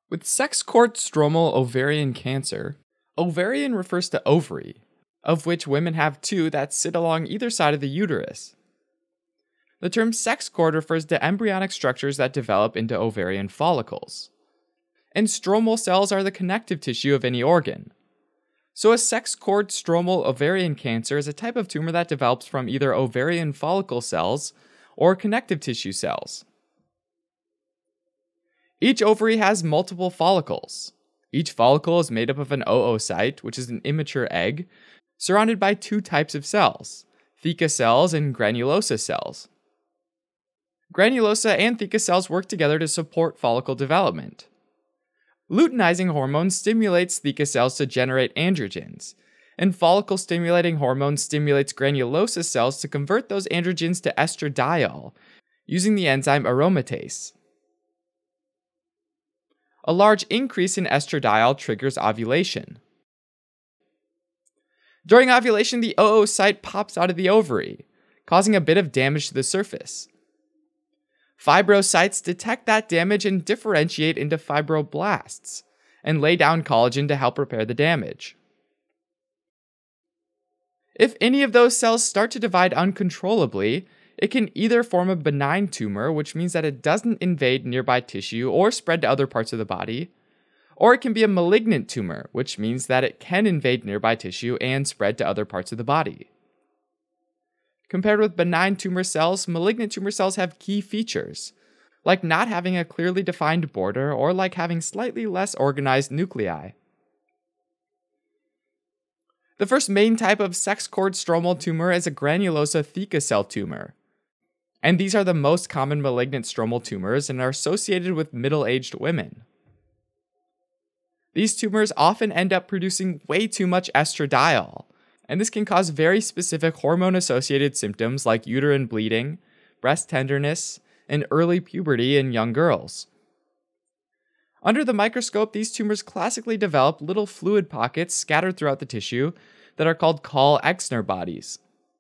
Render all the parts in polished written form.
With sex cord-stromal ovarian cancer, ovarian refers to ovary, of which women have two that sit along either side of the uterus. The term sex cord refers to embryonic structures that develop into ovarian follicles. And stromal cells are the connective tissue of any organ. So a sex cord-stromal ovarian cancer is a type of tumor that develops from either ovarian follicle cells or connective tissue cells. Each ovary has multiple follicles. Each follicle is made up of an oocyte, which is an immature egg, surrounded by two types of cells, theca cells and granulosa cells. Granulosa and theca cells work together to support follicle development. Luteinizing hormone stimulates theca cells to generate androgens, and follicle-stimulating hormone stimulates granulosa cells to convert those androgens to estradiol, using the enzyme aromatase. A large increase in estradiol triggers ovulation. During ovulation, the oocyte pops out of the ovary, causing a bit of damage to the surface. Fibrocytes detect that damage and differentiate into fibroblasts, and lay down collagen to help repair the damage. If any of those cells start to divide uncontrollably, it can either form a benign tumor, which means that it doesn't invade nearby tissue or spread to other parts of the body, or it can be a malignant tumor, which means that it can invade nearby tissue and spread to other parts of the body. Compared with benign tumor cells, malignant tumor cells have key features, like not having a clearly defined border or like having slightly less organized nuclei. The first main type of sex cord-stromal tumor is a granulosa-THECA cell tumor, and these are the most common malignant stromal tumors and are associated with middle-aged women. These tumors often end up producing way too much estradiol, and this can cause very specific hormone-associated symptoms like uterine bleeding, breast tenderness, and early puberty in young girls. Under the microscope, these tumors classically develop little fluid pockets scattered throughout the tissue that are called Kahl-Exner bodies.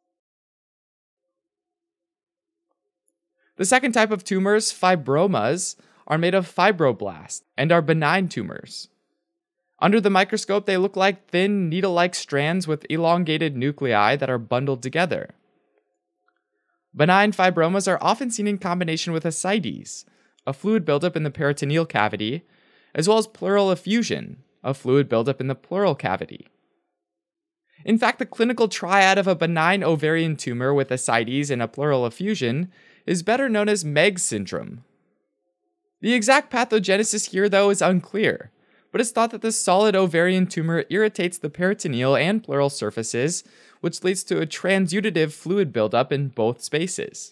The second type of tumors, fibromas, are made of fibroblasts and are benign tumors. Under the microscope, they look like thin, needle-like strands with elongated nuclei that are bundled together. Benign fibromas are often seen in combination with ascites, a fluid buildup in the peritoneal cavity, as well as pleural effusion, a fluid buildup in the pleural cavity. In fact, the clinical triad of a benign ovarian tumor with ascites and a pleural effusion is better known as Meg's syndrome. The exact pathogenesis here, though, is unclear, but it's thought that the solid ovarian tumor irritates the peritoneal and pleural surfaces, which leads to a transutative fluid buildup in both spaces.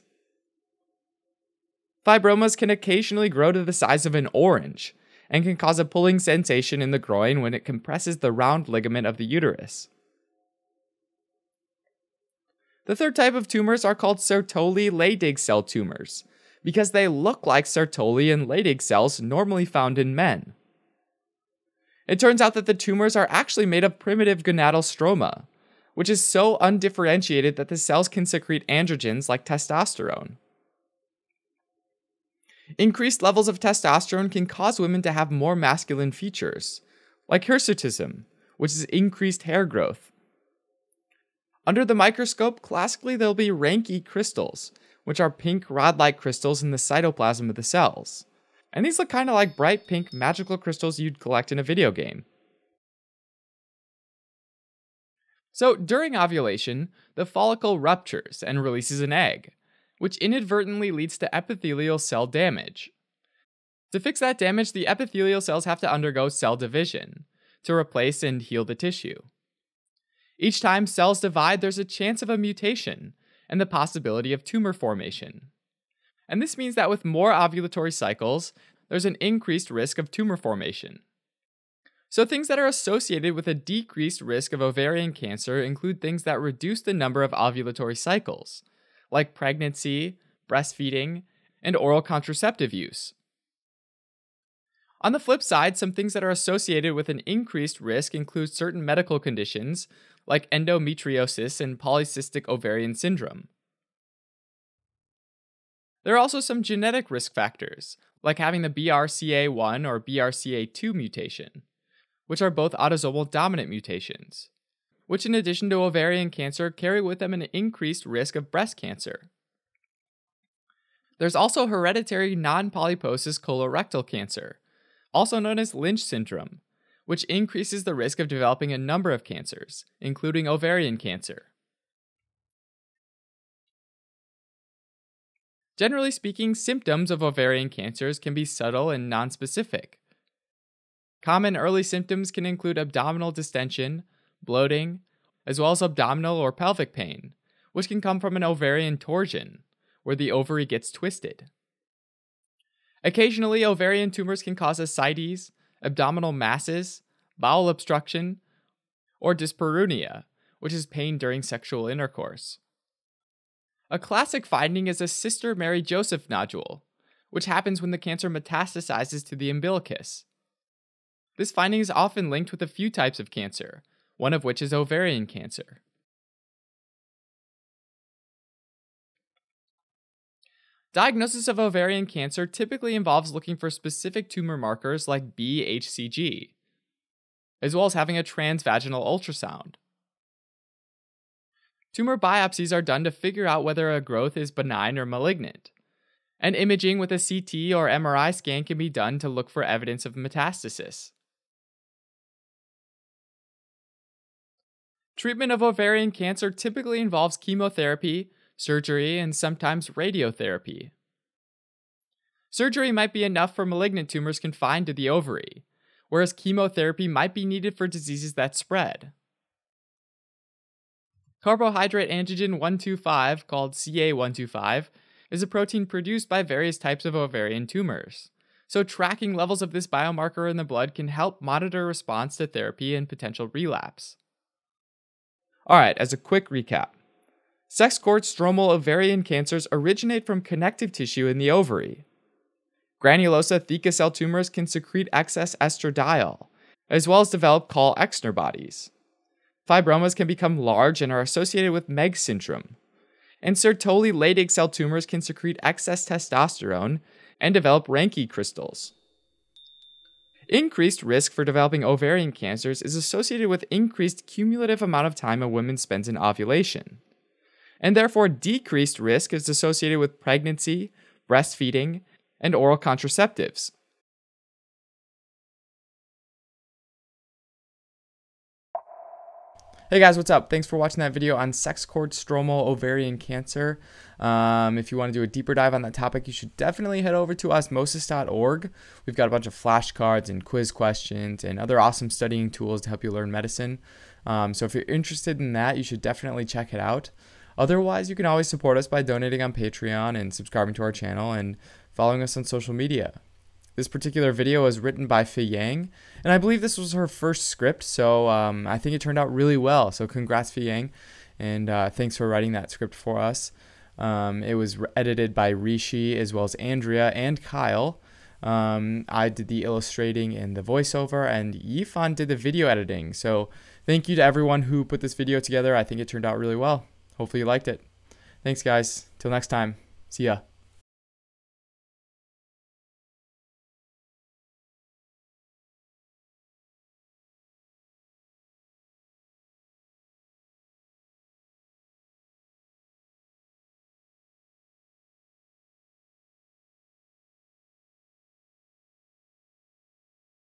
Fibromas can occasionally grow to the size of an orange, and can cause a pulling sensation in the groin when it compresses the round ligament of the uterus. The third type of tumors are called SERTOLI-LEYDIG cell tumors, because they look like Sertoli and Leydig cells normally found in men. It turns out that the tumors are actually made of primitive gonadal stroma, which is so undifferentiated that the cells can secrete androgens like testosterone. Increased levels of testosterone can cause women to have more masculine features, like hirsutism, which is increased hair growth. Under the microscope, classically there'll be Ranke crystals, which are pink rod-like crystals in the cytoplasm of the cells. And these look kind of like bright pink magical crystals you'd collect in a video game. So during ovulation, the follicle ruptures and releases an egg, which inadvertently leads to epithelial cell damage. To fix that damage, the epithelial cells have to undergo cell division to replace and heal the tissue. Each time cells divide, there's a chance of a mutation and the possibility of tumor formation. And this means that with more ovulatory cycles, there's an increased risk of tumor formation. So things that are associated with a decreased risk of ovarian cancer include things that reduce the number of ovulatory cycles, like pregnancy, breastfeeding, and oral contraceptive use. On the flip side, some things that are associated with an increased risk include certain medical conditions, like endometriosis and polycystic ovarian syndrome. There are also some genetic risk factors, like having the BRCA1 or BRCA2 mutation, which are both autosomal dominant mutations, which in addition to ovarian cancer carry with them an increased risk of breast cancer. There's also hereditary non-polyposis colorectal cancer, also known as Lynch syndrome, which increases the risk of developing a number of cancers, including ovarian cancer. Generally speaking, symptoms of ovarian cancers can be subtle and nonspecific. Common early symptoms can include abdominal distension, bloating, as well as abdominal or pelvic pain, which can come from an ovarian torsion, where the ovary gets twisted. Occasionally, ovarian tumors can cause ascites, abdominal masses, bowel obstruction, or dyspareunia, which is pain during sexual intercourse. A classic finding is a Sister Mary Joseph nodule, which happens when the cancer metastasizes to the umbilicus. This finding is often linked with a few types of cancer, one of which is ovarian cancer. Diagnosis of ovarian cancer typically involves looking for specific tumor markers like BHCG, as well as having a transvaginal ultrasound. Tumor biopsies are done to figure out whether a growth is benign or malignant, and imaging with a CT or MRI scan can be done to look for evidence of metastasis. Treatment of ovarian cancer typically involves chemotherapy, surgery, and sometimes radiotherapy. Surgery might be enough for malignant tumors confined to the ovary, whereas chemotherapy might be needed for diseases that spread. Carbohydrate antigen 125, called CA125, is a protein produced by various types of ovarian tumors, so tracking levels of this biomarker in the blood can help monitor response to therapy and potential relapse. Alright, as a quick recap. Sex cord-stromal ovarian cancers originate from connective tissue in the ovary. Granulosa-THECA cell tumors can secrete excess estradiol, as well as develop Call-Exner bodies. Fibromas can become large and are associated with Meg syndrome. And SERTOLI-LEYDIG cell tumors can secrete excess testosterone and develop Ranke crystals. Increased risk for developing ovarian cancers is associated with increased cumulative amount of time a woman spends in ovulation. And therefore decreased risk is associated with pregnancy, breastfeeding, and oral contraceptives. Hey guys, what's up? Thanks for watching that video on sex cord-stromal ovarian cancer. If you want to do a deeper dive on that topic, you should definitely head over to osmosis.org. We've got a bunch of flashcards and quiz questions and other awesome studying tools to help you learn medicine. So if you're interested in that, you should definitely check it out. Otherwise, you can always support us by donating on Patreon and subscribing to our channel and following us on social media. This particular video was written by Fei Yang, and I believe this was her first script, so I think it turned out really well. So congrats, Fei Yang, and thanks for writing that script for us. It was edited by Rishi, as well as Andrea and Kyle. I did the illustrating and the voiceover, and Yifan did the video editing. So thank you to everyone who put this video together. I think it turned out really well. Hopefully you liked it. Thanks, guys. Till next time. See ya.